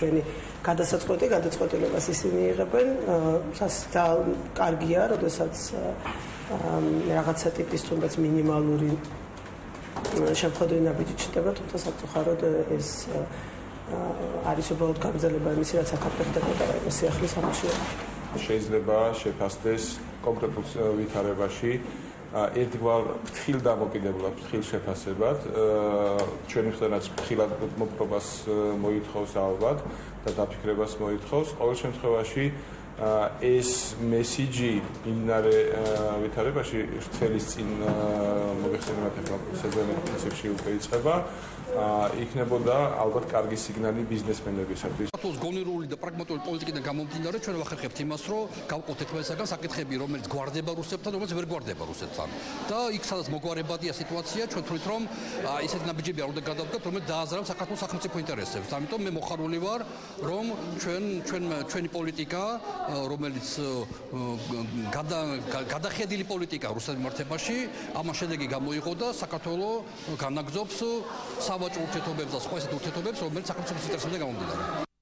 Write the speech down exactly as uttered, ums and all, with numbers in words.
ჩვენი გადასაწყვეტი გადაწყვეტილებას ისინი იღებენ. და კარგია, როდესაც რაღაცა ტიპის თუნდაც მინიმალური შემოქმედური ნაბიჯი ჩნდება, თუმცა სამწუხაროდ ეს არის უბრალოდ გაგრძელება იმისა, რაც საქართველოს ხდებოდა სიახლის სამუშაო. შეიძლება შეფასდეს კონკრეტულ ვითარებაში ერთგვარ ფრთხილ დამოკიდებულად, ფრთხილ შეფასებად, ჩვენი ხდანაც ფრთხილად მოპყრობას მოითხოვს ალბათ და დაფიქრებას მოითხოვს. ყოველ შემთხვევაში ეს მესიჯი იმნარე ვითარებაში რთველის წინ მოგეხსენებათ ახლა სეზონი პრინციპში უკვე იწყება. იქნებოდა ალბათ კარგი სიგნალი ბიზნესმენებისათვის. საქართველოს გონერული და პრაგმატული პოლიტიკიდან გამომდინარე ჩვენ ვახერხებთ იმას, რომ გავყოთ ერთმანეთსაგან საკითხები, რომელიც გვარდება რუსეთთან, რომელიც ვერ გვარდება რუსეთთან. და იქ სადაც მოგვარებადია სიტუაცია, ჩვენ თვლით, რომ ისეთი ნაბიჯები არ უნდა გადავდგათ, რომელიც დააზრავს საქართველოს სახელმწიფო ინტერესებს. ამიტომ მე მოხარული ვარ, რომ ჩვენ ჩვენ ჩვენი პოლიტიკა, რომელიც გადახედილი პოლიტიკა რუსეთის მიმართებაში, ამას შედეგი გამოიღო და საქართველოს განაგზობს სავაჭრო ურთიერთობებს და სხვა ისეთ ურთიერთობებს, რომელიც საქართველოს ინტერესებიდან გამომდინარე.